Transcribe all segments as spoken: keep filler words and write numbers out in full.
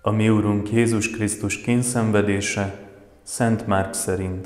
A mi Urunk Jézus Krisztus kényszenvedése Szent Márk szerint.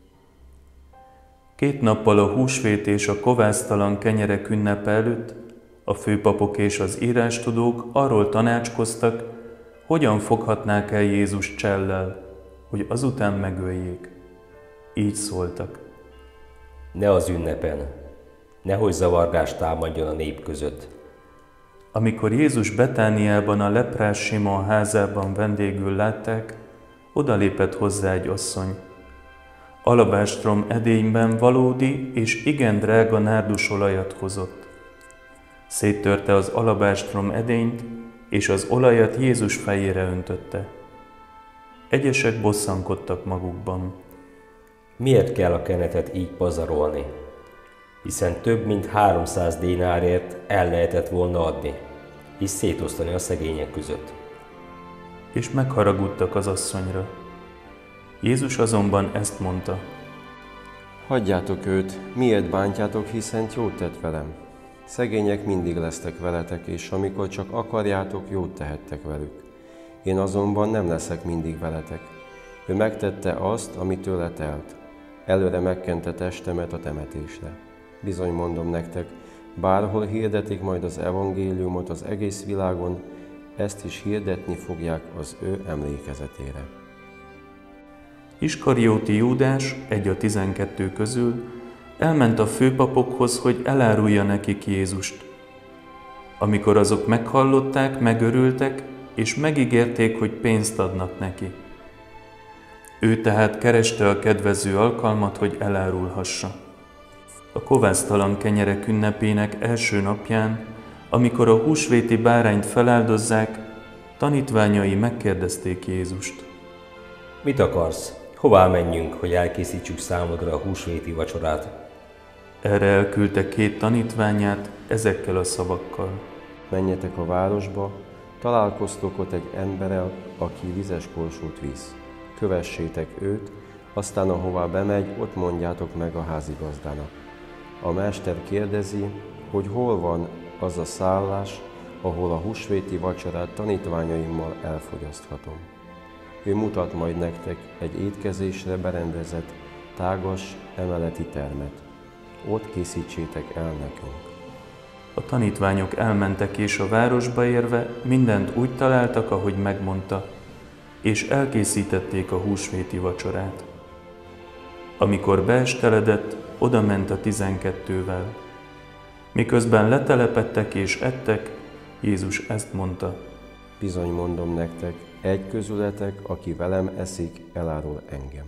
Két nappal a húsvét és a kovásztalan kenyerek ünnepe előtt a főpapok és az írástudók arról tanácskoztak, hogyan foghatnák el Jézus csellel, hogy azután megöljék. Így szóltak. Ne az ünnepen, nehogy zavargást támadjon a nép között. Amikor Jézus Betániában a leprás Simon házában vendégül látták, odalépett hozzá egy asszony. Alabástrom edényben valódi és igen drága nárdusolajat hozott. Széttörte az alabástrom edényt, és az olajat Jézus fejére öntötte. Egyesek bosszankodtak magukban. Miért kell a kenetet így pazarolni? Hiszen több mint háromszáz dénárért el lehetett volna adni, és szétosztani a szegények között. És megharagudtak az asszonyra. Jézus azonban ezt mondta. Hagyjátok őt, miért bántjátok, hiszen jót tett velem. Szegények mindig lesztek veletek, és amikor csak akarjátok, jót tehettek velük. Én azonban nem leszek mindig veletek. Ő megtette azt, ami tőle telt. Előre megkente testemet a temetésre. Bizony mondom nektek, bárhol hirdetik majd az evangéliumot az egész világon, ezt is hirdetni fogják az ő emlékezetére. Iskarióti Júdás, egy a tizenkettő közül, elment a főpapokhoz, hogy elárulja nekik Jézust. Amikor azok meghallották, megörültek, és megígérték, hogy pénzt adnak neki. Ő tehát kereste a kedvező alkalmat, hogy elárulhassa. A kovásztalan kenyerek ünnepének első napján, amikor a húsvéti bárányt feláldozzák, tanítványai megkérdezték Jézust. Mit akarsz? Hová menjünk, hogy elkészítsük számodra a húsvéti vacsorát? Erre elküldte két tanítványát ezekkel a szavakkal. Menjetek a városba, találkoztok ott egy emberrel, aki vizes korsót visz. Kövessétek őt, aztán ahová bemegy, ott mondjátok meg a házigazdának. A mester kérdezi, hogy hol van az a szállás, ahol a húsvéti vacsorát tanítványaimmal elfogyaszthatom. Ő mutat majd nektek egy étkezésre berendezett, tágas, emeleti termet. Ott készítsétek el nekünk. A tanítványok elmentek, és a városba érve mindent úgy találtak, ahogy megmondta, és elkészítették a húsvéti vacsorát. Amikor beesteledett, oda ment a tizenkettővel. Miközben letelepedtek és ettek, Jézus ezt mondta. Bizony mondom nektek, egy közületek, aki velem eszik, elárul engem.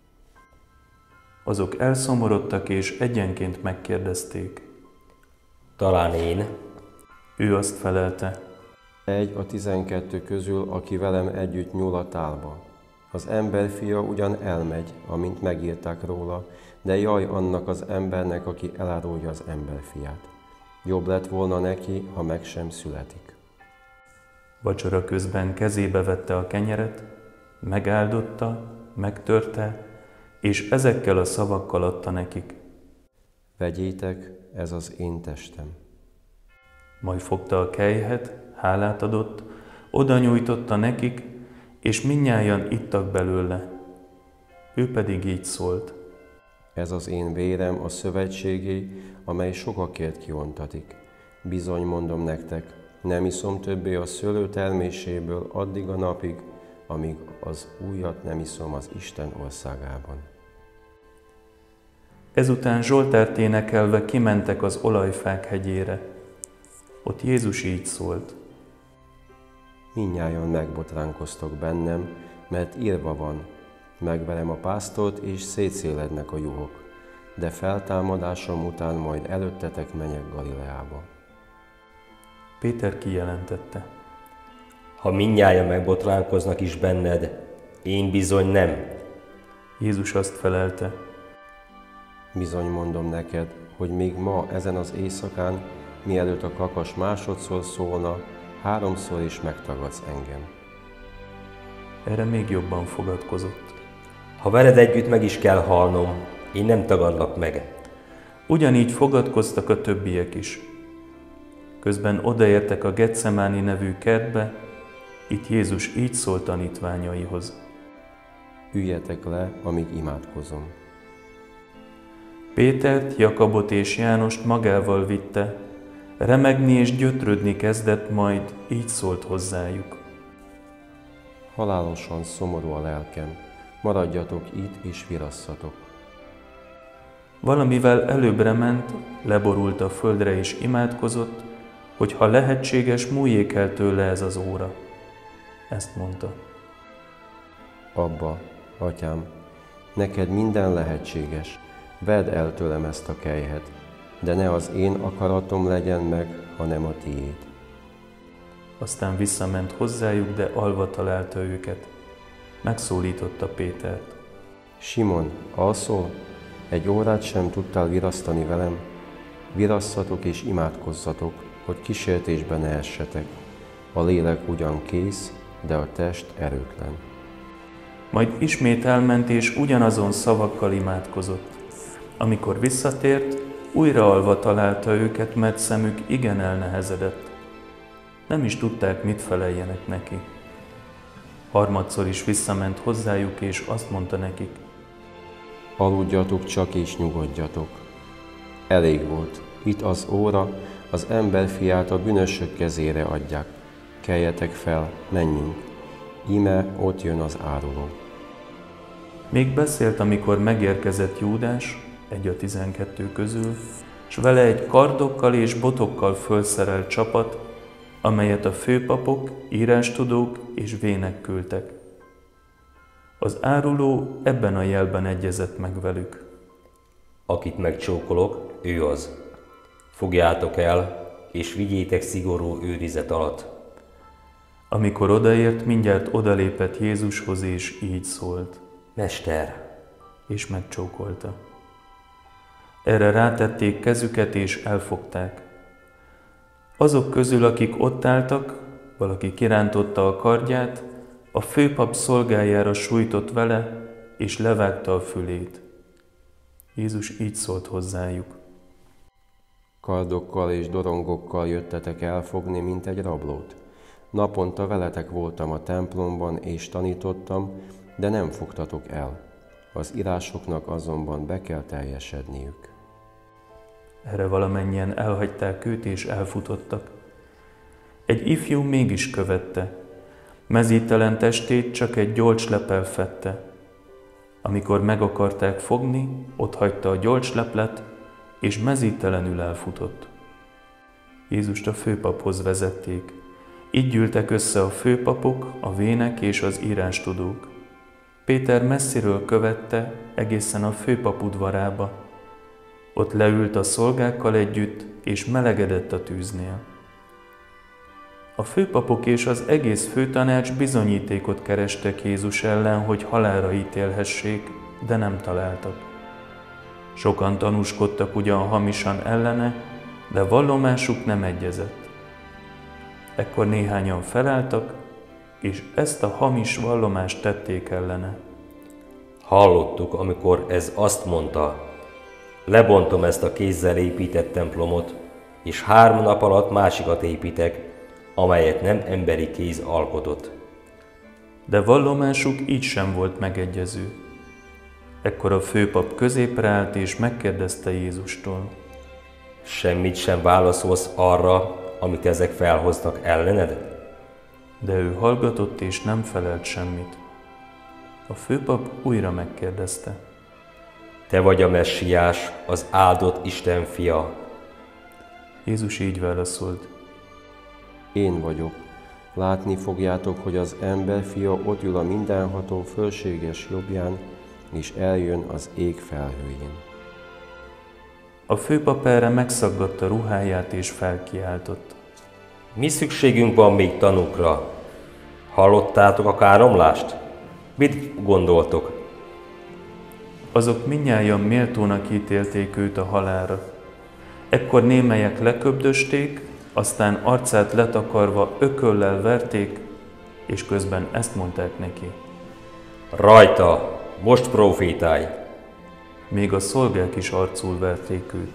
Azok elszomorodtak és egyenként megkérdezték. Talán én? Ő azt felelte. Egy a tizenkettő közül, aki velem együtt nyúl a tálba. Az emberfia ugyan elmegy, amint megírták róla, de jaj annak az embernek, aki elárulja az emberfiát. Jobb lett volna neki, ha meg sem születik. Vacsora közben kezébe vette a kenyeret, megáldotta, megtörte, és ezekkel a szavakkal adta nekik. Vegyétek, ez az én testem. Majd fogta a kelyhet, hálát adott, oda nyújtotta nekik, és mindnyájan ittak belőle. Ő pedig így szólt. Ez az én vérem a szövetségé, amely sokakért kiontatik. Bizony mondom nektek, nem iszom többé a szőlő terméséből addig a napig, amíg az újat nem iszom az Isten országában. Ezután Zsoltárt énekelve kimentek az olajfák hegyére. Ott Jézus így szólt. Mindnyájan megbotránkoztok bennem, mert írva van, megverem a pásztort és szétszélednek a juhok, de feltámadásom után majd előttetek menjek Galileába. Péter kijelentette. Ha mindnyájan megbotránkoznak is benned, én bizony nem. Jézus azt felelte. Bizony mondom neked, hogy még ma ezen az éjszakán, mielőtt a kakas másodszor szólna, háromszor is megtagadsz engem. Erre még jobban fogadkozott. Ha veled együtt meg is kell halnom, én nem tagadlak meg. Ugyanígy fogadkoztak a többiek is. Közben odaértek a Getsemáni nevű kertbe, Itt Jézus így szólt tanítványaihoz. Üljetek le, amíg imádkozom. Pétert, Jakabot és Jánost magával vitte, remegni és gyötrődni kezdett, majd így szólt hozzájuk. Halálosan szomorú a lelkem, maradjatok itt és virasszatok. Valamivel előbbre ment, leborult a földre és imádkozott, hogy ha lehetséges, múljék el tőle ez az óra. Ezt mondta. Abba, Atyám, neked minden lehetséges, vedd el tőlem ezt a kelyhet, de ne az én akaratom legyen meg, hanem a tiéd. Aztán visszament hozzájuk, de alva találta őket. Megszólította Pétert. Simon, alszol? Egy órát sem tudtál virasztani velem? Virasszatok és imádkozzatok, hogy kísértésbe ne essetek. A lélek ugyan kész, de a test erőtlen. Majd ismét elment és ugyanazon szavakkal imádkozott. Amikor visszatért, újra alva találta őket, mert szemük igen elnehezedett. Nem is tudták, mit feleljenek neki. Harmadszor is visszament hozzájuk, és azt mondta nekik. Aludjatok csak és nyugodjatok. Elég volt, itt az óra, az emberfiát a bűnösök kezére adják. Keljetek fel, menjünk. Íme ott jön az áruló. Még beszélt, amikor megérkezett Júdás, egy a tizenkettő közül, s vele egy kardokkal és botokkal fölszerelt csapat, amelyet a főpapok, írástudók és vének küldtek. Az áruló ebben a jelben egyezett meg velük. Akit megcsókolok, ő az. Fogjátok el, és vigyétek szigorú őrizet alatt. Amikor odaért, mindjárt odalépett Jézushoz, és így szólt. Mester! És megcsókolta. Erre rátették kezüket, és elfogták. Azok közül, akik ott álltak, valaki kirántotta a kardját, a főpap szolgájára sújtott vele, és levágta a fülét. Jézus így szólt hozzájuk. Kardokkal és dorongokkal jöttetek elfogni, mint egy rablót. Naponta veletek voltam a templomban, és tanítottam, de nem fogtatok el. Az írásoknak azonban be kell teljesedniük. Erre valamennyien elhagyták őt, és elfutottak. Egy ifjú mégis követte. Mezítelen testét csak egy gyolcslepel fedte. Amikor meg akarták fogni, ott hagyta a gyolcsleplet, és mezítelenül elfutott. Jézust a főpaphoz vezették. Így gyűltek össze a főpapok, a vének és az írástudók. Péter messziről követte egészen a főpap udvarába. Ott leült a szolgákkal együtt, és melegedett a tűznél. A főpapok és az egész főtanács bizonyítékot kerestek Jézus ellen, hogy halálra ítélhessék, de nem találtak. Sokan tanúskodtak ugyan hamisan ellene, de vallomásuk nem egyezett. Ekkor néhányan felálltak, és ezt a hamis vallomást tették ellene. Hallottuk, amikor ez azt mondta, lebontom ezt a kézzel épített templomot, és három nap alatt másikat építek, amelyet nem emberi kéz alkotott. De vallomásuk így sem volt megegyező. Ekkor a főpap középre állt és megkérdezte Jézustól. Semmit sem válaszolsz arra, amit ezek felhoznak ellened? De ő hallgatott és nem felelt semmit. A főpap újra megkérdezte. Te vagy a messiás, az áldott Isten fia. Jézus így válaszolt. Én vagyok. Látni fogjátok, hogy az emberfia ott ül a mindenható fölséges jobbján, és eljön az ég felhőjén. A főpap erre megszaggatta ruháját és felkiáltott. Mi szükségünk van még tanúkra? Hallottátok a káromlást? Mit gondoltok? Azok mindnyájan méltónak ítélték őt a halálra. Ekkor némelyek leköbdösték, aztán arcát letakarva ököllel verték, és közben ezt mondták neki. Rajta, most profétálj! Még a szolgák is arcul verték őt.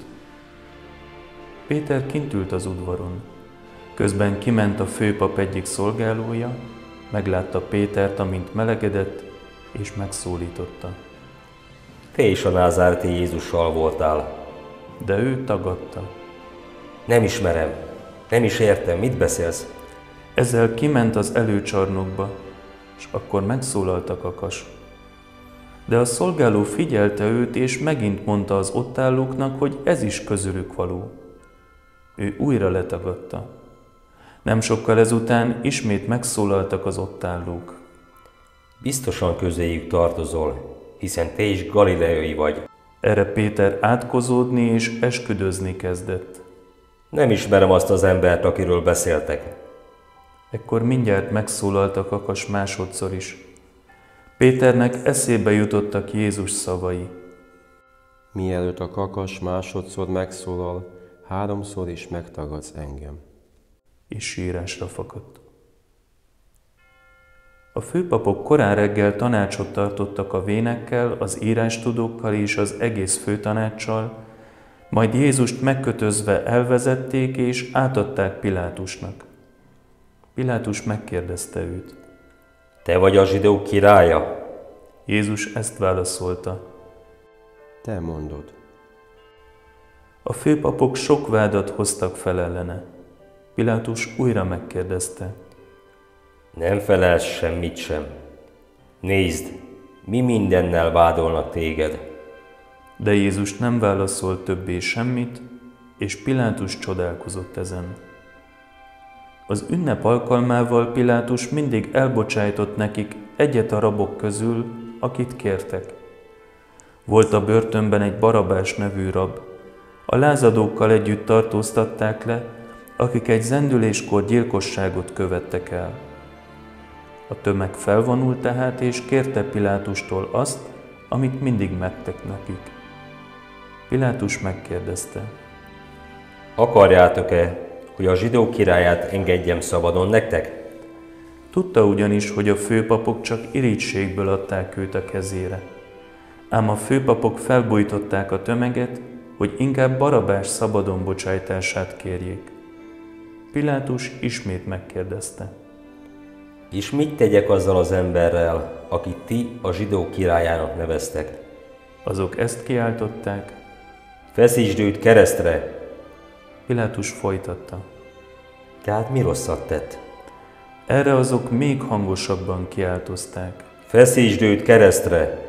Péter kint ült az udvaron. Közben kiment a főpap egyik szolgálója, meglátta Pétert, amint melegedett, és megszólította. Te is a názáreti Jézussal voltál. De ő tagadta. Nem ismerem, nem is értem, mit beszélsz? Ezzel kiment az előcsarnokba, és akkor megszólalt a kakas. De a szolgáló figyelte őt, és megint mondta az ott állóknak, hogy ez is közülük való. Ő újra letagadta. Nem sokkal ezután ismét megszólaltak az ott állók. Biztosan közéjük tartozol, hiszen te is galileai vagy. Erre Péter átkozódni és esküdözni kezdett. Nem ismerem azt az embert, akiről beszéltek. Ekkor mindjárt megszólalt a kakas másodszor is. Péternek eszébe jutottak Jézus szavai. Mielőtt a kakas másodszor megszólal, háromszor is megtagadsz engem. És sírásra fakadt. A főpapok korán reggel tanácsot tartottak a vénekkel, az írástudókkal és az egész főtanácssal, majd Jézust megkötözve elvezették és átadták Pilátusnak. Pilátus megkérdezte őt. Te vagy a zsidók királya? Jézus ezt válaszolta. Te mondod. A főpapok sok vádat hoztak fel ellene. Pilátus újra megkérdezte. Nem felelsz semmit sem. Nézd, mi mindennel vádolnak téged. De Jézus nem válaszolt többé semmit, és Pilátus csodálkozott ezen. Az ünnep alkalmával Pilátus mindig elbocsájtott nekik egyet a rabok közül, akit kértek. Volt a börtönben egy Barabás nevű rab. A lázadókkal együtt tartóztatták le, akik egy zendüléskor gyilkosságot követtek el. A tömeg felvonult tehát, és kérte Pilátustól azt, amit mindig megtek nekik. Pilátus megkérdezte. Akarjátok-e, hogy a zsidók királyát engedjem szabadon nektek? Tudta ugyanis, hogy a főpapok csak irítségből adták őt a kezére. Ám a főpapok felbújtották a tömeget, hogy inkább Barabás szabadon bocsájtását kérjék. Pilátus ismét megkérdezte. És mit tegyek azzal az emberrel, akit ti a zsidók királyának neveztek? Azok ezt kiáltották. Feszítsd őt keresztre! Pilátus folytatta. Tehát mi rosszat tett? Erre azok még hangosabban kiáltozták. Feszítsd őt keresztre!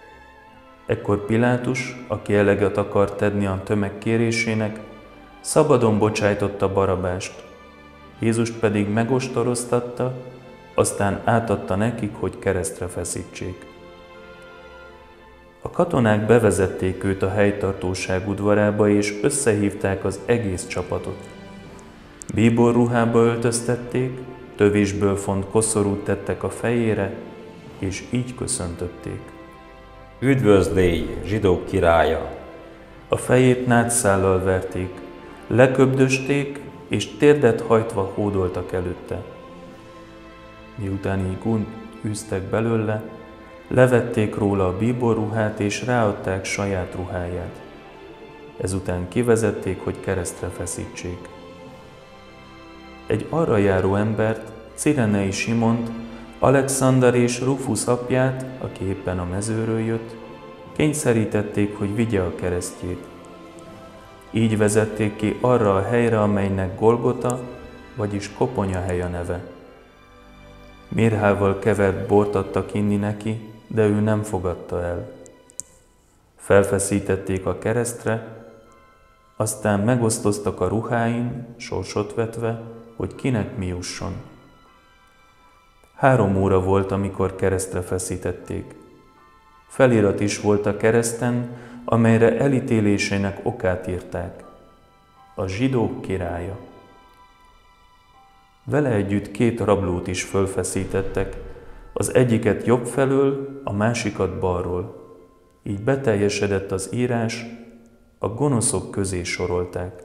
Ekkor Pilátus, aki eleget akart tenni a tömeg kérésének, szabadon bocsájtotta Barabást. Jézust pedig megostoroztatta, aztán átadta nekik, hogy keresztre feszítsék. A katonák bevezették őt a helytartóság udvarába, és összehívták az egész csapatot. Bíborruhába öltöztették, tövésből font koszorút tettek a fejére, és így köszöntötték. Üdvözlégy, zsidók királya! A fejét nátszállal verték, leköbdösték, és térdet hajtva hódoltak előtte. Miután így gúnyt űztek belőle, levették róla a bíborruhát, és ráadták saját ruháját. Ezután kivezették, hogy keresztre feszítsék. Egy arra járó embert, Cirenei Simont, Alexander és Rufus apját, aki éppen a mezőről jött, kényszerítették, hogy vigye a keresztjét. Így vezették ki arra a helyre, amelynek Golgota, vagyis koponyahely a neve. Mirhával kevert bort adtak inni neki, de ő nem fogadta el. Felfeszítették a keresztre, aztán megosztoztak a ruháin, sorsot vetve, hogy kinek mi jusson. Három óra volt, amikor keresztre feszítették. Felirat is volt a kereszten, amelyre elítélésének okát írták. A zsidók királya. Vele együtt két rablót is fölfeszítettek, az egyiket jobb felől, a másikat balról. Így beteljesedett az írás, a gonoszok közé sorolták.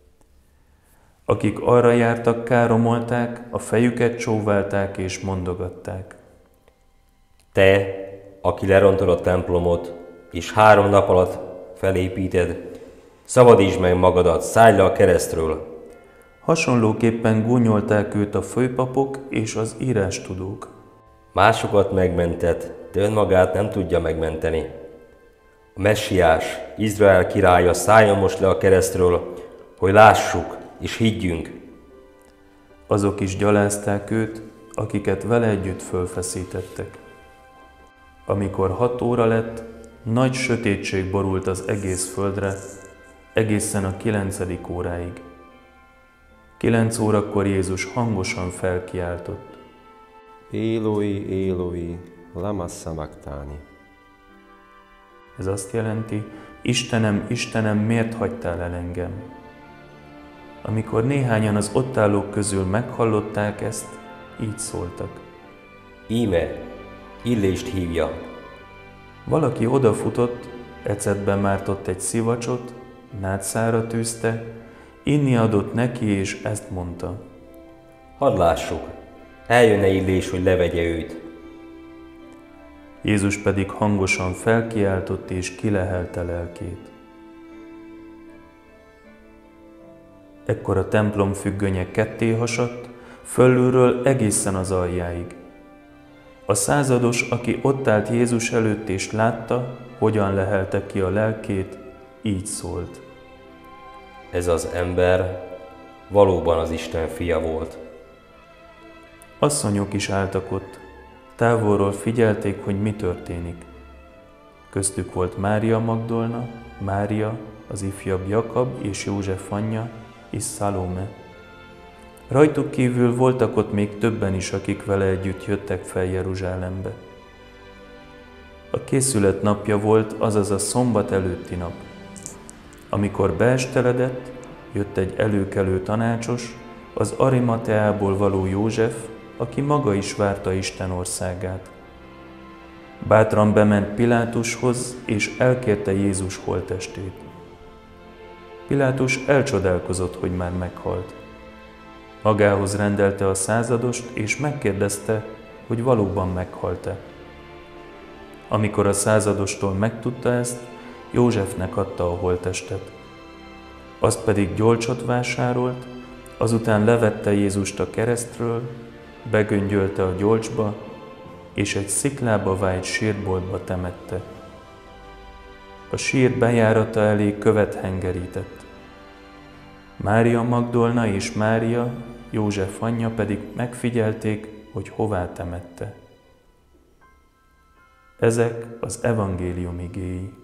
Akik arra jártak, káromolták, a fejüket csóválták és mondogatták. Te, aki lerontod a templomot, és három nap alatt felépíted, szabadítsd meg magadat, szállj le a keresztről. Hasonlóképpen gúnyolták őt a főpapok és az írástudók. Másokat megmentett, de önmagát nem tudja megmenteni. A messiás, Izrael királya szálljon most le a keresztről, hogy lássuk és higgyünk. Azok is gyalázták őt, akiket vele együtt fölfeszítettek. Amikor hat óra lett, nagy sötétség borult az egész földre, egészen a kilencedik óráig. Kilenc órakor Jézus hangosan felkiáltott. Éloi, Éloi, lama sabachthani. Ez azt jelenti, Istenem, Istenem, miért hagytál el engem? Amikor néhányan az ott állók közül meghallották ezt, így szóltak. Íme, Illést hívja. Valaki odafutott, ecetbe mártott egy szivacsot, nátszára tűzte, inni adott neki, és ezt mondta. Hadd lássuk, eljön-e Illés, hogy levegye őt. Jézus pedig hangosan felkiáltott, és kilehelte lelkét. Ekkor a templom függönye ketté hasadt, fölülről egészen az aljáig. A százados, aki ott állt Jézus előtt és látta, hogyan lehelte ki a lelkét, így szólt. Ez az ember valóban az Isten fia volt. Asszonyok is álltak ott, távolról figyelték, hogy mi történik. Köztük volt Mária Magdolna, Mária, az ifjabb Jakab és József anyja, és Szalóme. Rajtuk kívül voltak ott még többen is, akik vele együtt jöttek fel Jeruzsálembe. A készület napja volt, azaz a szombat előtti nap. Amikor beesteledett, jött egy előkelő tanácsos, az Arimateából való József, aki maga is várta Isten országát. Bátran bement Pilátushoz, és elkérte Jézus holttestét. Pilátus elcsodálkozott, hogy már meghalt. Magához rendelte a századost, és megkérdezte, hogy valóban meghalt-e. Amikor a századostól megtudta ezt, Józsefnek adta a holttestet. Azt pedig gyolcsot vásárolt, azután levette Jézust a keresztről, begöngyölte a gyolcsba, és egy sziklába vájt sírboltba temette. A sír bejárata elé követ hengerített. Mária Magdolna és Mária, József anyja pedig megfigyelték, hogy hová temette. Ezek az evangélium igéi.